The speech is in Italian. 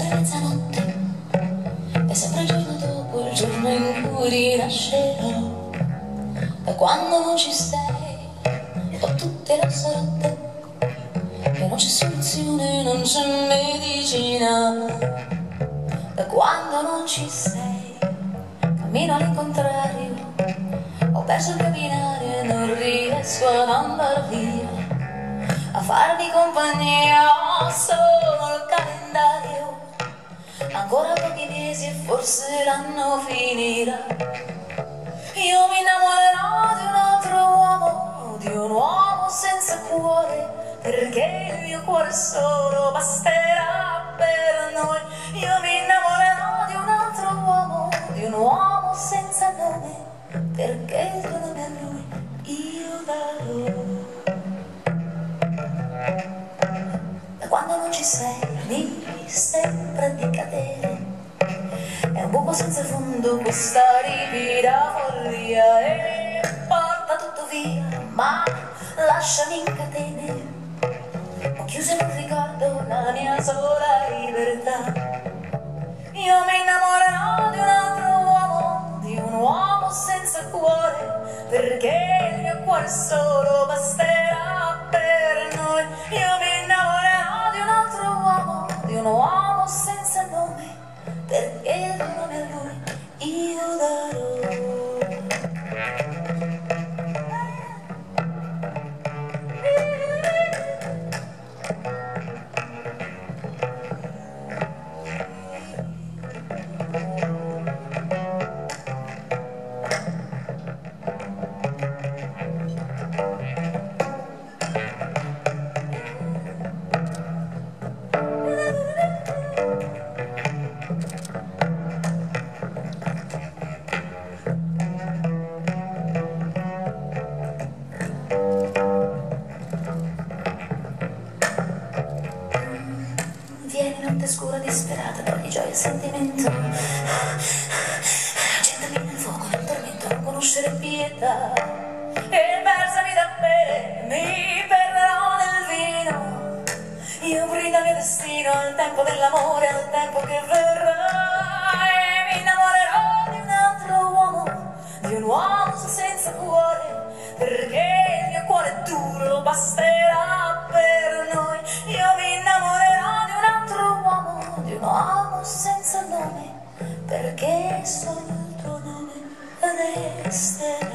mezzanotte è sempre il giorno dopo, il giorno in cui rinascerò. Da quando non ci sei, ho tutte le ossa rotte e non c'è soluzione, non c'è medicina. Da quando non ci sei, cammino all'incontrario, ho perso il camminare e non riesco ad andar via. A farmi compagnia ho solo il calendario, ancora pochi mesi e forse l'anno finirà. Io mi innamorerò di un altro uomo, di un uomo senza cuore, perché il mio cuore solo basterà per noi. Io mi innamorerò di un altro uomo, di un uomo senza nome, perché il tuo nome a lui io darò. Da quando non ci sei mi sembra di cadere, è un buco senza fondo questa ripida follia e porta tutto via, ma lasciami in catene. Ho chiuso in un ricordo la mia sola libertà. Io mi innamorerò di un uomo senza cuore, perché il mio cuore solo basterà per noi. Io mi innamorerò di un uomo senza nome, perché il nome a lui io darò. Vieni notte scura disperata, togli gioia e sentimento, accendami nel fuoco, nel tormento, non conoscere pietà, e versami da bere, mi perderò nel vino. Io brido il mio destino al tempo dell'amore, al tempo che verrà, e mi innamorerò di un altro uomo, di un uomo senza cuore, perché il mio cuore è duro, basterà per noi. Io mi innamorerò di un uomo senza nome, perché solo il tuo nome resterà.